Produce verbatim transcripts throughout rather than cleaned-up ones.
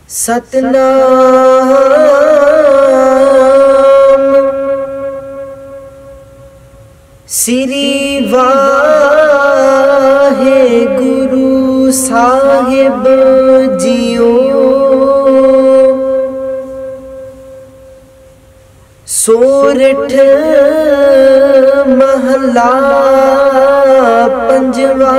सतनाम श्री वाहेगुरु साहिब जियो। सोरठ महला पंजवा।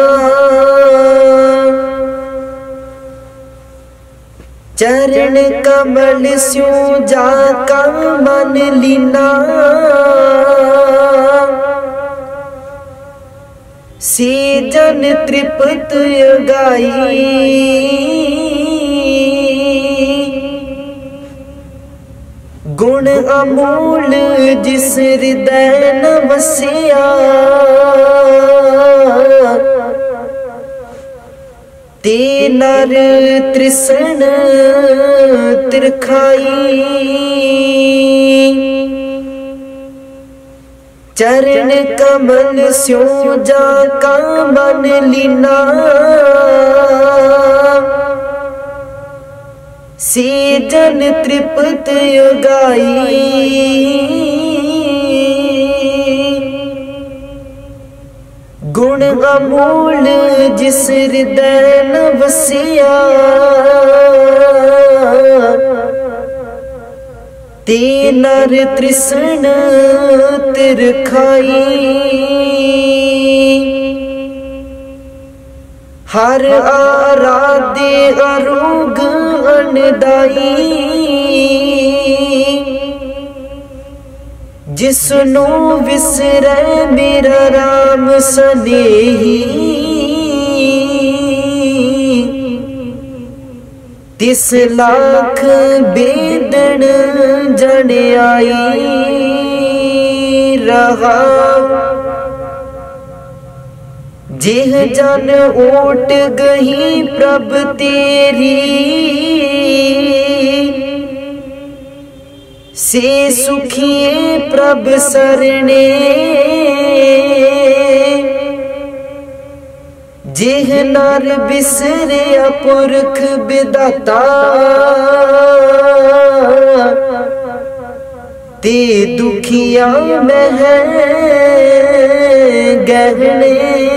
चरण कमल स्यों जाका मन लीना। से जन तृप्त गाई। गुण अमूल जिस हृदय न वसिया। ते नर तृष्ण तिरखाई। चरण कमल स्यों जाका मन लीना। से जन तृप्त गाई। गुण अमूल जिस हृदय न वसिया। ते नर तृष्ण तिरखाई। हर आराध्य अरोग अनदाई। जिसनु विसरै मेरा राम सनेही। तिस लाख बेदन जन आई। रहा जेह जन ओट गही प्रभ तेरी। से सुखिए प्रभ सरणे। जेह नर बिसरे पुरख विदाता। ते दुखिया में है गहने।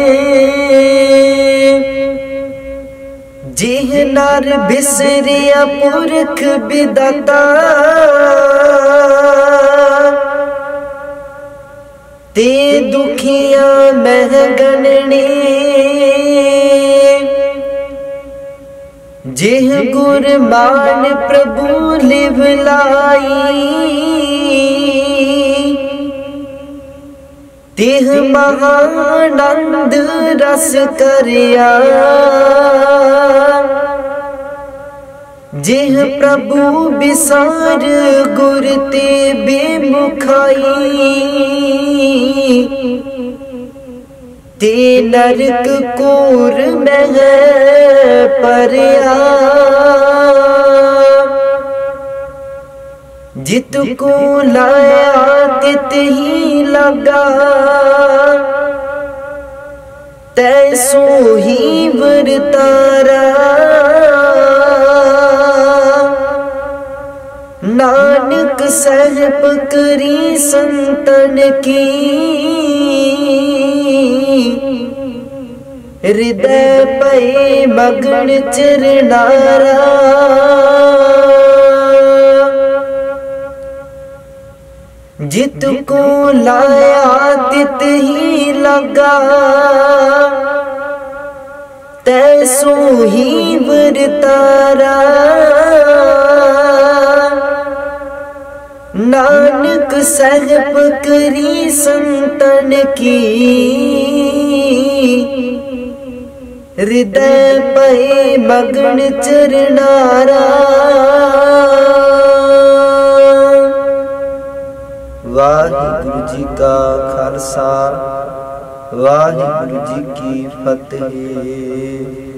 जेह नर बिसरे पुरख विदाता। ते दुखिया में गणने। जेह गुर मान प्रभु लिवलाई। तेह महानंद रस करया। जेह प्रभु बिसार गुर ते बेमुखाई। ते नरक कोर में परया। जित को लाया तित ही लगा। तैसो ही वरतारा। नानक सहप करी संतन की। हृदय पे मगन चरनारा। जित को लाया तित ही लगा। तैसो ही वरतारा। नानक सहप करी संतन की। हृदय पे मगन चरनारा। वाहिगुरु जी का खालसा वाहिगुरु जी की फतेह।